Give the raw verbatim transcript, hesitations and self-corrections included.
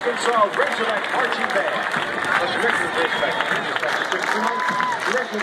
Arkansas Regiment Marching Band. Let's record this back.